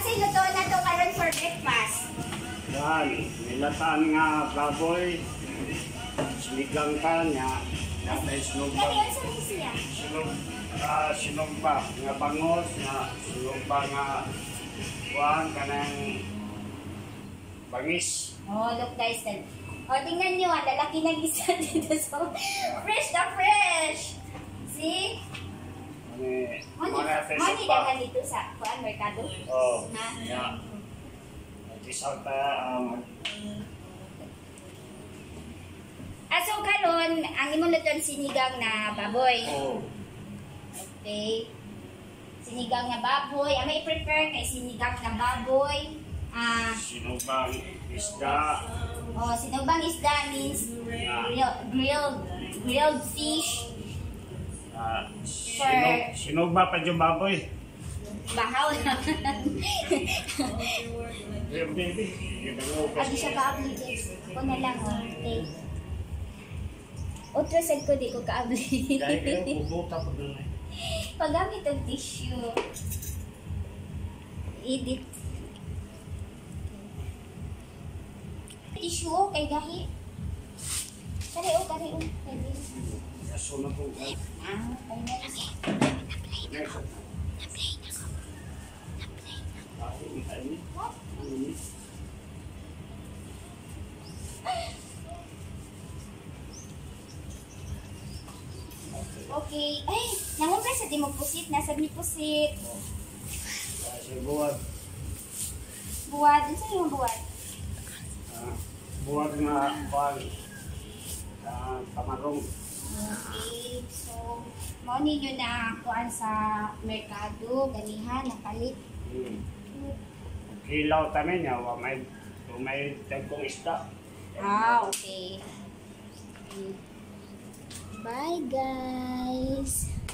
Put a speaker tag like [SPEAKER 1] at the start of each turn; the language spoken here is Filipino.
[SPEAKER 1] Kasi luto na to karon for breakfast.
[SPEAKER 2] Yan, nilatan nga baboy, sinigang ka niya, may sinumba.
[SPEAKER 1] Kaya yun sa siya.
[SPEAKER 2] Sinumba, nga bangos, nga sinumba nga kuhaan ka ng bangis.
[SPEAKER 1] Oh, look guys. Oh, tingnan nyo, lalaki ng isa dito. So, fresh na fresh. See? Money dahan dito sa kuan merkado.
[SPEAKER 2] Oh,
[SPEAKER 1] ha?
[SPEAKER 2] Yeah. Isaw ta
[SPEAKER 1] So karon ang imong luton sinigang na baboy.
[SPEAKER 2] Oh.
[SPEAKER 1] Okay. Sinigang na baboy. Ang may prepare kay sinigang na baboy.
[SPEAKER 2] Sinubang isda.
[SPEAKER 1] Oh, sinubang isda means grilled fish.
[SPEAKER 2] Sinugba pa yung baboy.
[SPEAKER 1] Bahaw naman.
[SPEAKER 2] Baby.
[SPEAKER 1] Adi siya ka-abli guys. Ako na lang oh. Okay. Ultrasound ko di ko ka-abli.
[SPEAKER 2] Dahil kayo puputa po doon eh.
[SPEAKER 1] Paggamit ang tissue. Edit. Tissue oh, kay gahi. Kari oh.
[SPEAKER 2] Kaso na po.
[SPEAKER 1] Okay na lagi. Okay. Ay, nangumpay sa di mo pusit. Nasa ni pusit.
[SPEAKER 2] Buwad.
[SPEAKER 1] Buwad. Ano sa yung buwad?
[SPEAKER 2] Buwad nga pang tamarong.
[SPEAKER 1] Okay. So, mao ninyo na kuan sa merkado. Ganihan, nakalit.
[SPEAKER 2] Kilaw tamin niya, may tagkong isda.
[SPEAKER 1] Okay. Bye guys.